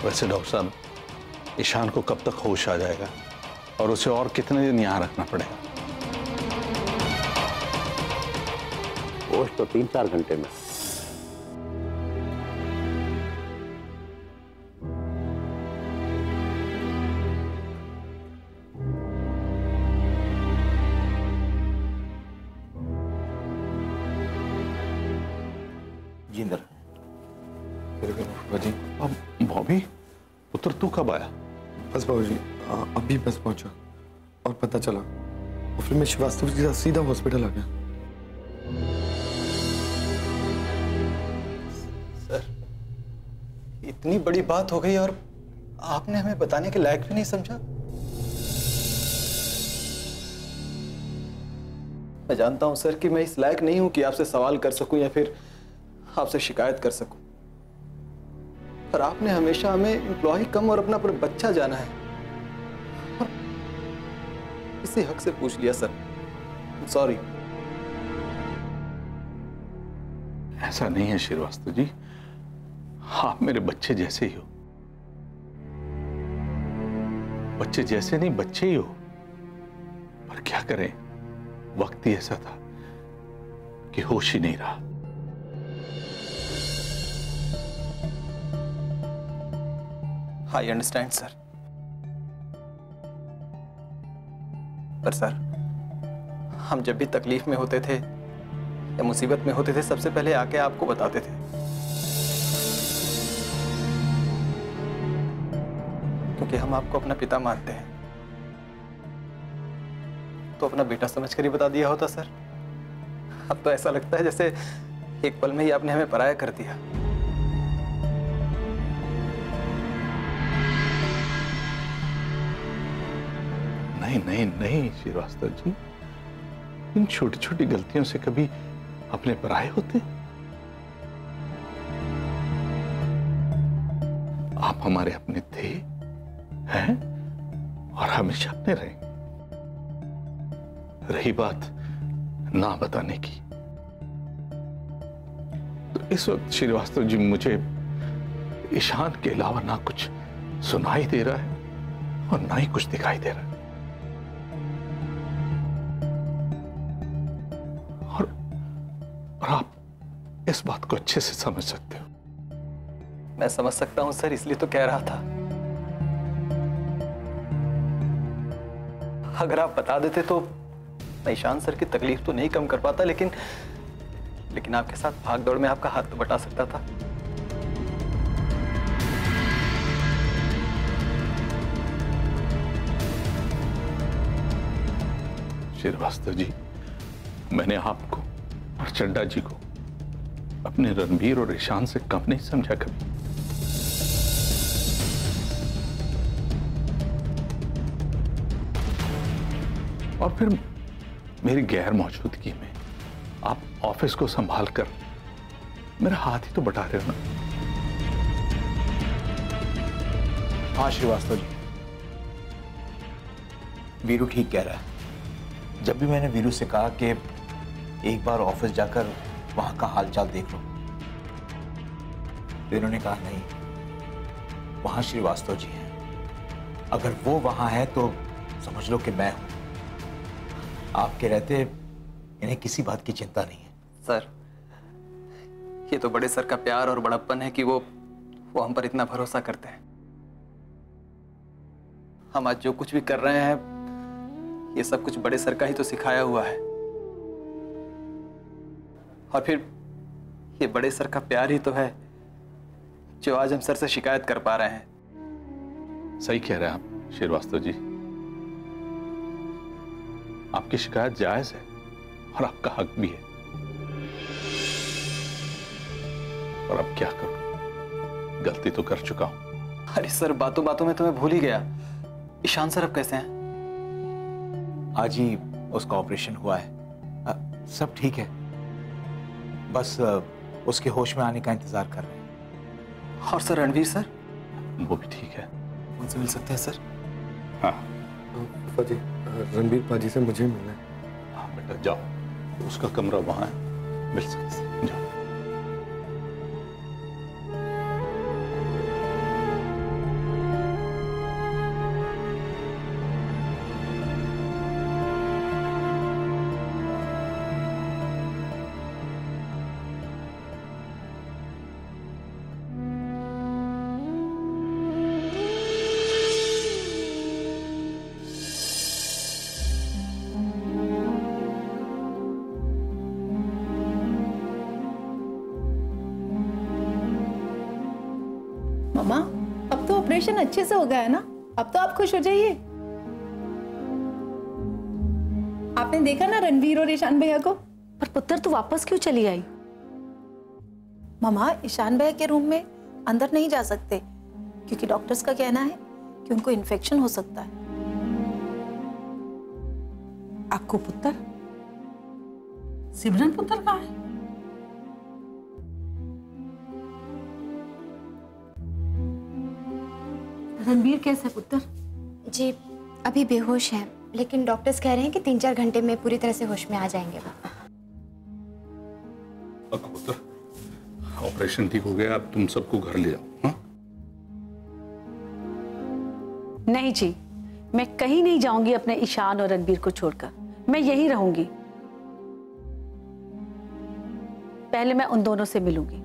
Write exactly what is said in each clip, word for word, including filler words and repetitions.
वैसे डॉक्टर साहब, ईशान को कब तक होश आ जाएगा और उसे और कितने दिन यहाँ रखना पड़ेगा? होश तो तीन चार घंटे में। जिंदर बाबूजी, अब बॉबी पुत्र तू कब आया? बस बाबूजी, अभी बस पहुंचा और पता चला और फिर मैं श्रीवास्तव के साथ सीधा हॉस्पिटल आ गया। सर, इतनी बड़ी बात हो गई और आपने हमें बताने के लायक भी नहीं समझा। मैं जानता हूं सर कि मैं इस लायक नहीं हूं कि आपसे सवाल कर सकूं या फिर आपसे शिकायत कर सकूं, पर आपने हमेशा हमें एम्प्लॉय कम और अपना पर बच्चा जाना है और इसी हक से पूछ लिया सर। सॉरी। ऐसा नहीं है श्रीवास्तव जी, आप मेरे बच्चे जैसे ही हो। बच्चे जैसे नहीं, बच्चे ही हो। पर क्या करें, वक्त ही ऐसा था कि होश ही नहीं रहा। आई अंडरस्टैंड सर, पर सर हम जब भी तकलीफ में होते थे या मुसीबत में होते थे सबसे पहले आके आपको बताते थे, क्योंकि हम आपको अपना पिता मानते हैं। तो अपना बेटा समझकर ही बता दिया होता सर। अब तो ऐसा लगता है जैसे एक पल में ही आपने हमें पराया कर दिया। नहीं नहीं नहीं श्रीवास्तव जी, इन छोटी छोटी गलतियों से कभी अपने पराये होते? आप हमारे अपने थे, हैं और हमेशा अपने रहेंगे। रही बात ना बताने की, तो इस वक्त श्रीवास्तव जी मुझे ईशान के अलावा ना कुछ सुनाई दे रहा है और ना ही कुछ दिखाई दे रहा है। और, और आप इस बात को अच्छे से समझ सकते हो। मैं समझ सकता हूं सर, इसलिए तो कह रहा था। अगर आप बता देते तो मैं ईशान सर की तकलीफ तो नहीं कम कर पाता, लेकिन लेकिन आपके साथ भाग दौड़ में आपका हाथ तो बटा सकता था। श्रीवास्तव जी, मैंने आपको और चड्डा जी को अपने रणबीर और ईशान से कम नहीं समझा कभी। और फिर मेरी गैर मौजूदगी में आप ऑफिस को संभाल कर मेरा हाथ ही तो बटा रहे हो ना। हाँ श्रीवास्तव जी, वीरू ठीक कह रहा है। जब भी मैंने वीरू से कहा कि एक बार ऑफिस जाकर वहां का हालचाल देख लो, वीरू ने कहा नहीं, वहां श्रीवास्तव जी हैं। अगर वो वहां है तो समझ लो कि मैं हूं। आपके रहते इन्हें किसी बात की चिंता नहीं है। सर, ये तो बड़े सर का प्यार और बड़प्पन है कि वो वो हम पर इतना भरोसा करते हैं। हम आज जो कुछ भी कर रहे हैं ये सब कुछ बड़े सर का ही तो सिखाया हुआ है, और फिर ये बड़े सर का प्यार ही तो है जो आज हम सर से शिकायत कर पा रहे हैं। सही कह रहे हैं आप श्रीवास्तव जी, आपकी शिकायत जायज है और आपका हक भी है। और अब क्या करूं, गलती तो कर चुका हूं। अरे सर, बातों बातों में तो मैं भूल ही गया, ईशान सर अब कैसे हैं? आज ही उसका ऑपरेशन हुआ है, आ, सब ठीक है, बस आ, उसके होश में आने का इंतजार कर रहे हैं। और सर रणवीर सर? वो भी ठीक है। उनसे मिल सकते हैं सर? हाँ पाजी, रणबीर पाजी से मुझे मिलना है। हाँ बेटा जाओ, उसका कमरा वहां है, मिल सकते हैं, जाओ। मामा, अब तो ऑपरेशन अच्छे से हो गया है ना, अब तो आप खुश हो जाइए। आपने देखा ना रणवीर और ईशान भैया को। पर पुत्र तू वापस क्यों चली आई? मामा, ईशान भैया के रूम में अंदर नहीं जा सकते क्योंकि डॉक्टर्स का कहना है कि उनको इन्फेक्शन हो सकता है। आपको पुत्र? सिमरन पुत्र कहाँ है? रणबीर कैसे पुत्र? जी अभी बेहोश है, लेकिन डॉक्टर्स कह रहे हैं कि तीन चार घंटे में पूरी तरह से होश में आ जाएंगे वो। पुत्र, ऑपरेशन ठीक हो गया, अब तुम सबको घर ले जाओ। हाँ? नहीं जी, मैं कहीं नहीं जाऊंगी अपने ईशान और रणबीर को छोड़कर, मैं यहीं रहूंगी। पहले मैं उन दोनों से मिलूंगी।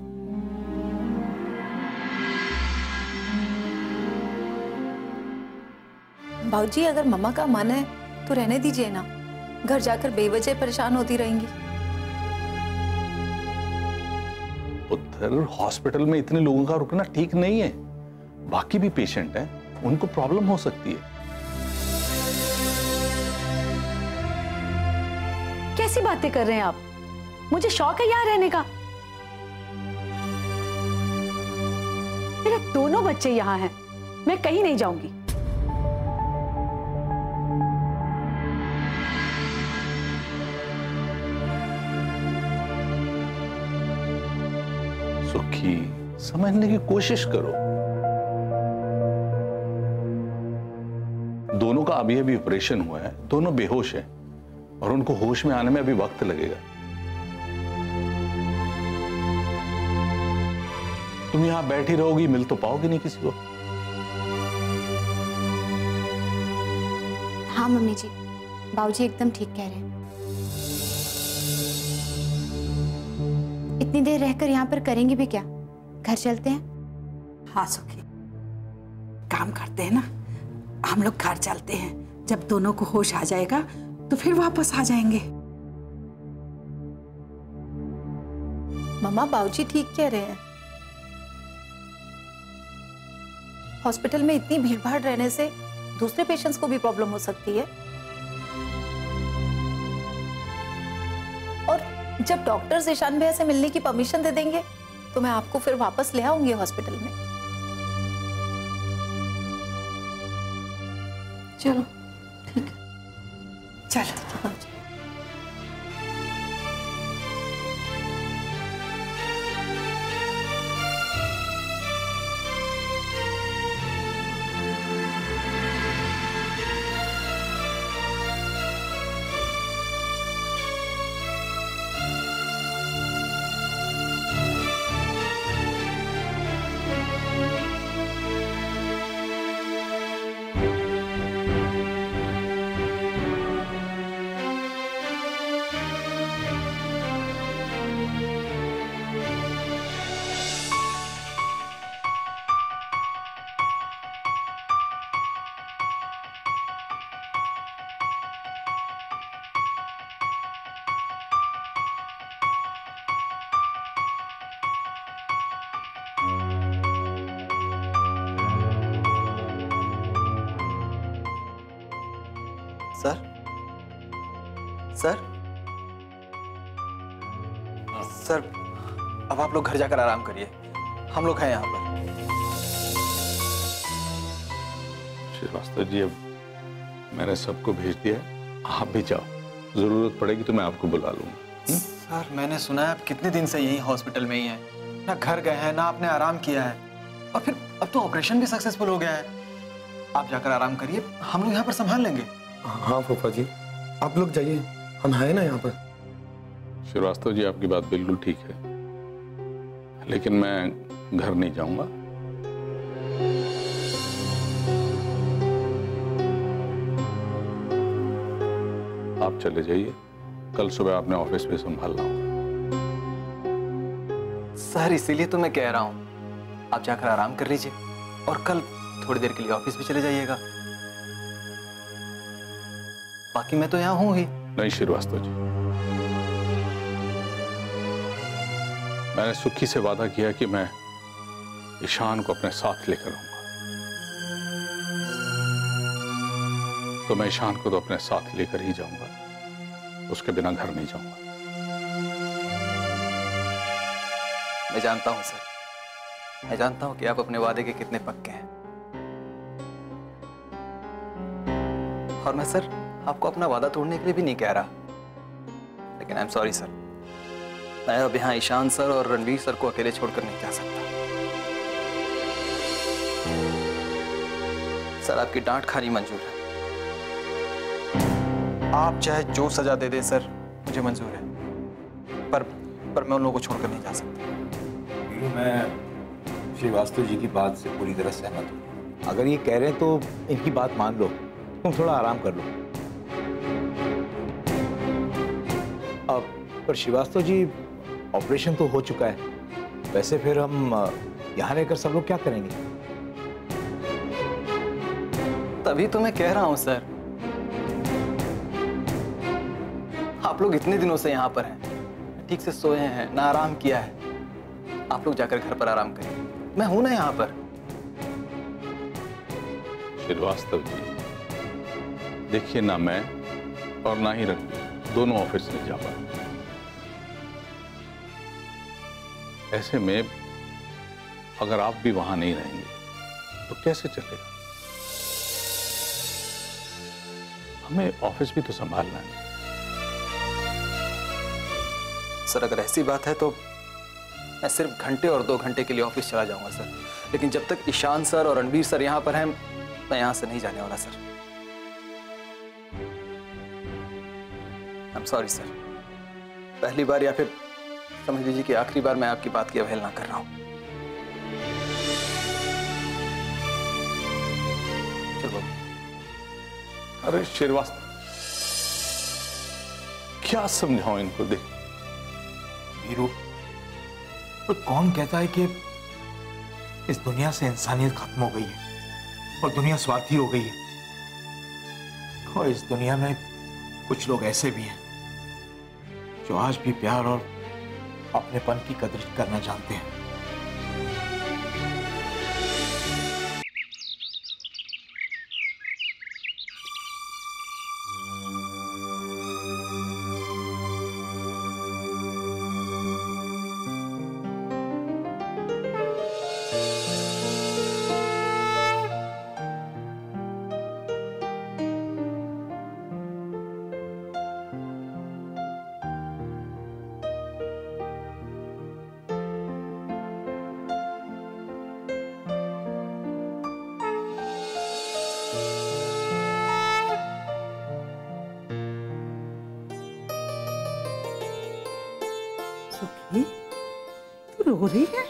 भाऊजी, अगर मम्मा का मन है तो रहने दीजिए ना, घर जाकर बेवजह परेशान होती रहेंगी। पुत्र, हॉस्पिटल में इतने लोगों का रुकना ठीक नहीं है। बाकी भी पेशेंट हैं, उनको प्रॉब्लम हो सकती है। कैसी बातें कर रहे हैं आप? मुझे शौक है यहाँ रहने का। मेरे दोनों बच्चे यहाँ हैं, मैं कहीं नहीं जाऊंगी। सुखी, समझने की कोशिश करो। दोनों का अभी अभी ऑपरेशन हुआ है, दोनों बेहोश हैं और उनको होश में आने में अभी वक्त लगेगा। तुम यहां बैठी रहोगी, मिल तो पाओगी नहीं किसी को। हाँ मम्मी जी, बाबूजी एकदम ठीक कह रहे हैं। इतनी देर रहकर यहाँ पर करेंगे भी क्या? घर चलते हैं। हाँ सुखी, काम करते हैं ना, हम लोग घर चलते हैं। जब दोनों को होश आ जाएगा तो फिर वापस आ जाएंगे। मम्मा, बाबूजी ठीक कह रहे हैं। हॉस्पिटल में इतनी भीड़भाड़ रहने से दूसरे पेशेंट्स को भी प्रॉब्लम हो सकती है। और जब डॉक्टर्स ईशान भैया से मिलने की परमिशन दे देंगे तो मैं आपको फिर वापस ले आऊंगी हॉस्पिटल में। चलो ठीक है, चलो। सर सर सर अब आप लोग घर जाकर आराम करिए, हम लोग हैं यहाँ पर। श्रीवास्तव जी, अब मैंने सबको भेज दिया है, आप भी जाओ। जरूरत पड़ेगी तो मैं आपको बुला लूंगा। सर, मैंने सुना है आप कितने दिन से यही हॉस्पिटल में ही हैं, ना घर गए हैं ना आपने आराम किया है, और फिर अब तो ऑपरेशन भी सक्सेसफुल हो गया है। आप जाकर आराम करिए, हम लोग यहाँ पर संभाल लेंगे। हाँ फूफा जी, आप लोग जाइए, हम हैं ना यहाँ पर। श्रीवास्तव जी, आपकी बात बिल्कुल ठीक है, लेकिन मैं घर नहीं जाऊंगा। आप चले जाइए, कल सुबह आपने ऑफिस में संभालना होगा। सर, इसीलिए तो मैं कह रहा हूँ, आप जाकर आराम कर लीजिए और कल थोड़ी देर के लिए ऑफिस भी चले जाइएगा। बाकी मैं तो यहाँ हूँ ही। नहीं श्रीवास्तव जी, मैंने सुखी से वादा किया कि मैं ईशान को अपने साथ लेकर आऊंगा, तो मैं ईशान को तो अपने साथ लेकर ही जाऊंगा, उसके बिना घर नहीं जाऊंगा। मैं जानता हूं सर, मैं जानता हूं कि आप अपने वादे के कितने पक्के हैं, और मैं सर आपको अपना वादा तोड़ने के लिए भी नहीं कह रहा, लेकिन आई एम सॉरी सर, मैं अब यहाँ ईशान सर और रणवीर सर को अकेले छोड़कर नहीं जा सकता। सर आपकी डांट खानी मंजूर है, आप चाहे जो सजा दे दे सर, मुझे मंजूर है, पर पर मैं उन लोगों को छोड़कर नहीं जा सकता। मैं श्रीवास्तव जी की बात से पूरी तरह सहमत हूँ। अगर ये कह रहे हैं तो इनकी बात मान लो, तुम थोड़ा आराम कर लो। अब पर श्रीवास्तव जी, ऑपरेशन तो हो चुका है, वैसे फिर हम यहाँ रहकर सब लोग क्या करेंगे? तभी तो मैं कह रहा हूँ सर, आप लोग इतने दिनों से यहाँ पर हैं, ठीक से सोए हैं ना, आराम किया है, आप लोग जाकर घर पर आराम करिए, मैं हूं ना यहाँ पर। श्रीवास्तव जी देखिए, ना मैं और ना ही रणवीर दोनों ऑफिस नहीं जा पाए। ऐसे में अगर आप भी वहां नहीं रहेंगे तो कैसे चलेगा? हमें ऑफिस भी तो संभालना है। सर अगर ऐसी बात है तो मैं सिर्फ घंटे और दो घंटे के लिए ऑफिस चला जाऊंगा सर, लेकिन जब तक ईशान सर और रणवीर सर यहाँ पर हैं, मैं यहाँ से नहीं जाने वाला sir. I am sorry sir, पहली बार या फिर समझ लीजिए कि आखिरी बार मैं आपकी बात की अवहेलना कर रहा हूँ। चलो। अरे श्रीवास्तव, क्या समझाऊं इनको? देख वीरू, तो कौन कहता है कि इस दुनिया से इंसानियत खत्म हो गई है और दुनिया स्वार्थी हो गई है? और इस दुनिया में कुछ लोग ऐसे भी हैं जो आज भी प्यार और अपनेपन की कदर करना जानते हैं। सुखी, तू रो रही है?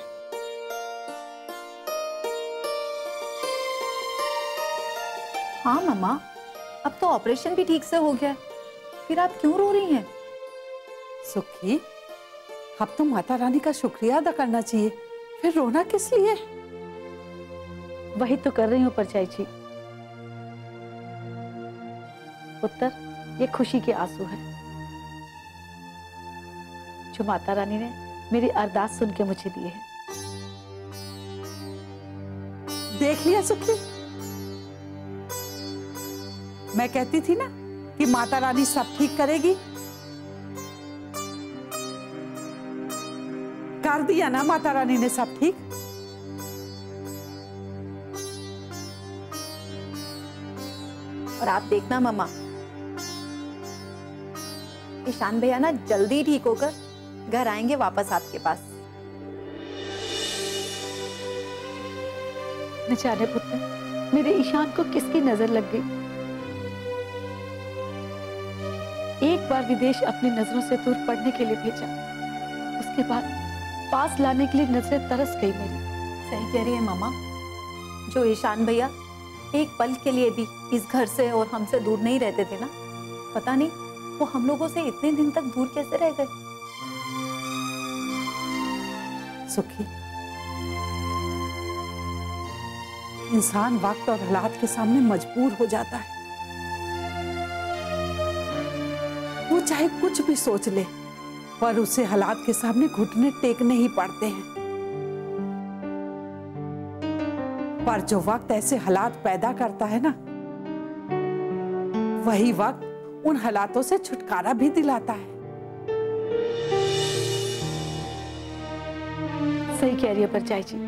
हाँ मम्मा, अब तो ऑपरेशन भी ठीक से हो गया, फिर आप क्यों रो रही हैं? सुखी, अब तो माता रानी का शुक्रिया अदा करना चाहिए, फिर रोना किस लिए? वही तो कर रही हूँ परछाई जी। पुत्र, ये खुशी के आंसू है जो माता रानी ने मेरी अरदास सुन के मुझे दिए हैं। देख लिया सुखी, मैं कहती थी ना कि माता रानी सब ठीक करेगी। कर दिया ना माता रानी ने सब ठीक। और आप देखना मम्मा, ईशान भैया ना जल्दी ठीक होकर घर आएंगे वापस आपके पास। न जाने पुत्र, मेरे ईशान को किसकी नजर लग गई। एक बार विदेश अपनी नजरों से दूर पढ़ने के लिए भेजा, उसके बाद पास लाने के लिए नजरें तरस गई मेरी। सही कह रही है मामा, जो ईशान भैया एक पल के लिए भी इस घर से और हमसे दूर नहीं रहते थे ना, पता नहीं वो हम लोगों से इतने दिन तक दूर कैसे रह गए। सुखी, इंसान वक्त और हालात के सामने मजबूर हो जाता है। वो चाहे कुछ भी सोच ले, पर उसे हालात के सामने घुटने टेकने ही पड़ते हैं। पर जो वक्त ऐसे हालात पैदा करता है ना, वही वक्त उन हालातों से छुटकारा भी दिलाता है। सही कह रही है परचाई जी।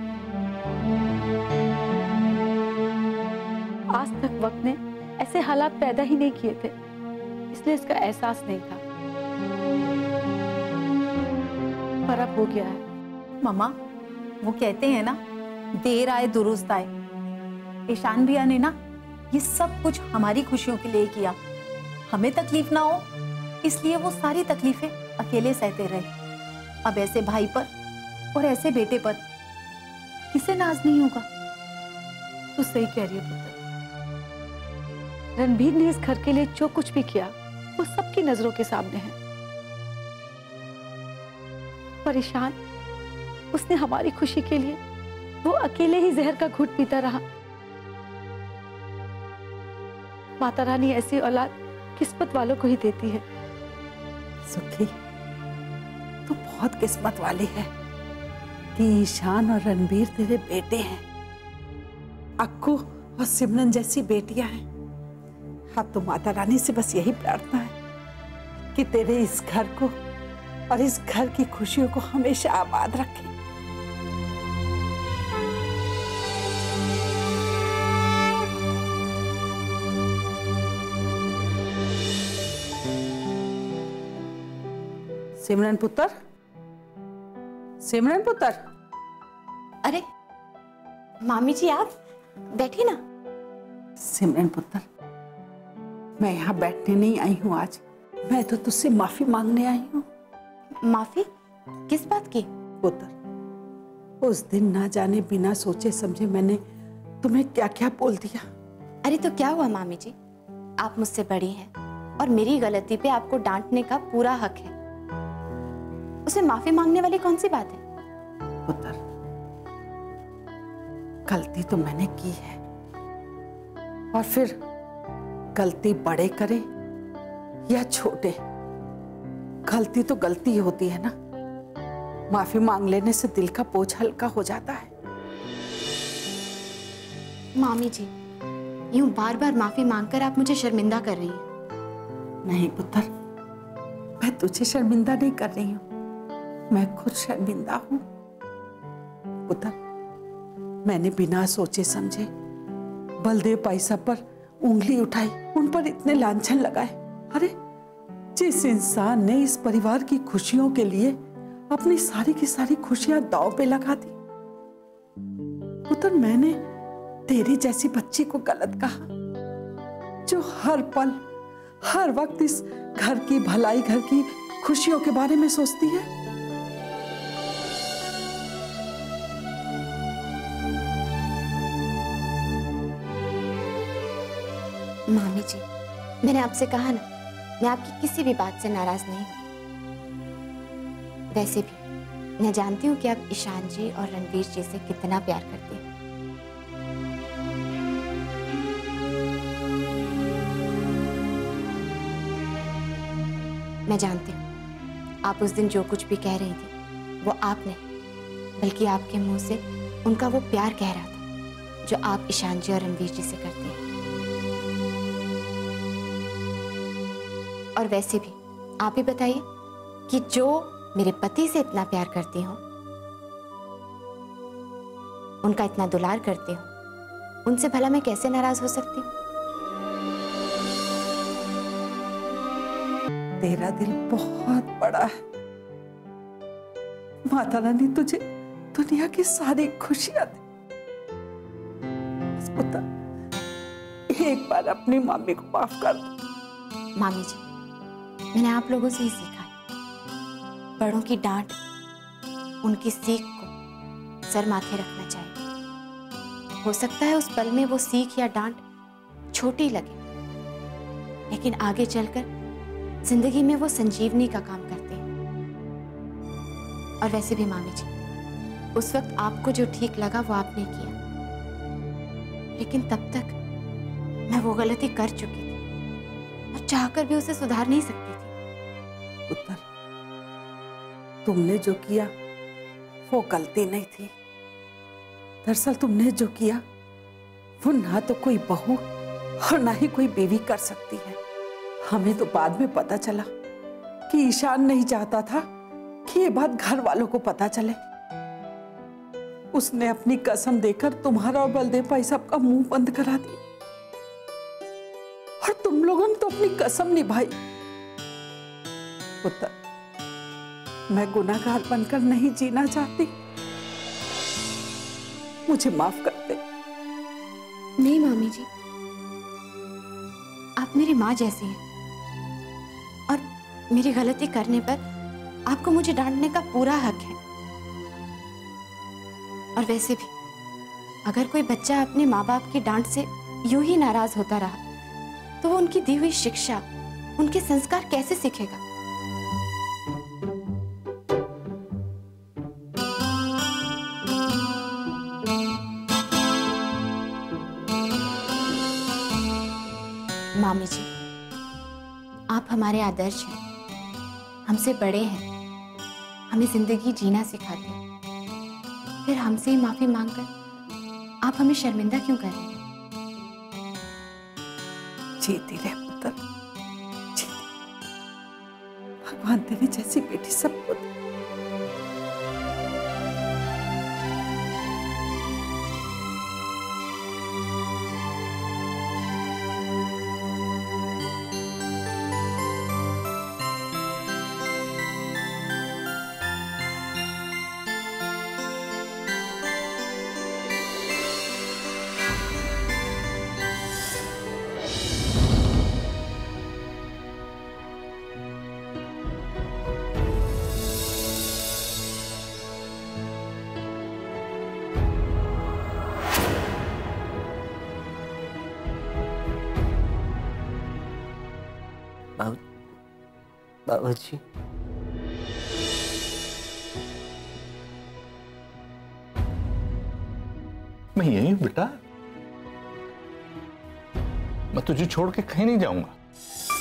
आज तक वक्त ने ऐसे हालात पैदा ही नहीं किए थे, इसलिए इसका एहसास नहीं था, पर अब हो गया है। मामा, वो कहते हैं ना, देर आए दुरुस्त आए। ईशान भैया ने ना ये सब कुछ हमारी खुशियों के लिए किया, हमें तकलीफ ना हो इसलिए वो सारी तकलीफें अकेले सहते रहे। अब ऐसे भाई पर और ऐसे बेटे पर किसे नाज नहीं होगा। तो सही कह रही है पुत्र। रणबीर ने इस घर के लिए जो कुछ भी किया वो सबकी नजरों के सामने है। परेशान, उसने हमारी खुशी के लिए वो अकेले ही जहर का घूंट पीता रहा। माता रानी ऐसी औलाद किस्मत वालों को ही देती है। सुखी, तू बहुत किस्मत वाली है कि ईशान और रणबीर तेरे बेटे हैं। अक्कू और सिमरन जैसी बेटियां हैं। अब तो माता रानी से बस यही प्रार्थना है कि तेरे इस घर को और इस घर की खुशियों को हमेशा आबाद रखे। सिमरन पुत्र, सिमरन पुत्र। अरे मामी जी, आप बैठिए ना। सिमरन पुत्र, मैं यहाँ बैठने नहीं आई हूँ आज, मैं तो तुझसे माफी मांगने आई हूँ। माफी? किस बात की? पुत्र, उस दिन ना जाने बिना सोचे समझे मैंने तुम्हें क्या क्या बोल दिया। अरे तो क्या हुआ मामी जी, आप मुझसे बड़ी हैं और मेरी गलती पे आपको डांटने का पूरा हक है। उसे माफी मांगने वाली कौन सी बात है? पुत्र, गलती तो मैंने की है, और फिर गलती बड़े करे या छोटे, गलती तो गलती होती है ना। माफी मांग लेने से दिल का बोझ हल्का हो जाता है। मामी जी, यूं बार बार माफी मांगकर आप मुझे शर्मिंदा कर रही हैं। नहीं पुत्र, मैं तुझे शर्मिंदा नहीं कर रही हूँ, मैं खुद शर्मिंदा हूँ। पुत्र, मैंने बिना सोचे समझे बलदेव भाई साहब पर उंगली उठाई, उन पर इतने लांछन लगाए। अरे जिस इंसान ने इस परिवार की खुशियों के लिए अपनी सारी की सारी खुशियां दांव पे लगा दी, पुत्र मैंने तेरी जैसी बच्ची को गलत कहा, जो हर पल हर वक्त इस घर की भलाई, घर की खुशियों के बारे में सोचती है। मामी जी, मैंने आपसे कहा ना, मैं आपकी किसी भी बात से नाराज नहीं हूं। वैसे भी मैं जानती हूँ कि आप ईशान जी और रणवीर जी से कितना प्यार करते हैं। मैं जानती हूँ आप उस दिन जो कुछ भी कह रही थी वो आप नहीं, बल्कि आपके मुंह से उनका वो प्यार कह रहा था जो आप ईशान जी और रणवीर जी से करते हैं। और वैसे भी आप ही बताइए कि जो मेरे पति से इतना प्यार करती हूँ, उनका इतना दुलार करती हूँ, उनसे भला मैं कैसे नाराज हो सकती हूँ? तेरा दिल बहुत बड़ा है। माता रानी तुझे दुनिया की सारी खुशियां दे। पुत्र, एक बार अपनी मम्मी को माफ कर दो। मामी जी, मैंने आप लोगों से ही सीखा है, बड़ों की डांट, उनकी सीख को सर माथे रखना चाहिए। हो सकता है उस पल में वो सीख या डांट छोटी लगे, लेकिन आगे चलकर जिंदगी में वो संजीवनी का काम करते हैं। और वैसे भी मामी जी, उस वक्त आपको जो ठीक लगा वो आपने किया, लेकिन तब तक मैं वो गलती कर चुकी थी और चाहकर भी उसे सुधार नहीं सकती थी। पुत्र, तुमने जो किया वो गलती नहीं थी। दरअसल तुमने जो किया वो ना तो कोई बहू और ना ही कोई बीवी कर सकती है। हमें तो बाद में पता चला कि ईशान नहीं चाहता था कि ये बात घर वालों को पता चले। उसने अपनी कसम देकर तुम्हारा और बलदेव भाई साहब का मुंह बंद करा दिया, और तुम लोगों ने तो अपनी कसम निभाई। पुत्र, मैं गुनाहगार बनकर नहीं जीना चाहती, मुझे माफ कर दे। नहीं मामी जी, आप मेरी माँ जैसी हैं और मेरी गलती करने पर आपको मुझे डांटने का पूरा हक है। और वैसे भी अगर कोई बच्चा अपने माँ बाप की डांट से यूं ही नाराज होता रहा तो वो उनकी दी हुई शिक्षा, उनके संस्कार कैसे सीखेगा? मामी जी, आप हमारे आदर्श हैं, हमसे बड़े हैं, हमें जिंदगी जीना सिखाते हैं। फिर हमसे ही माफी मांगकर आप हमें शर्मिंदा क्यों कर रहे हैं? जीती रहे पुत्र, जीती। भगवान तेरी जैसी बेटी सबको दे। बाबा जी, मैं यही हूं बेटा, मैं तुझे छोड़ के कहीं नहीं जाऊंगा।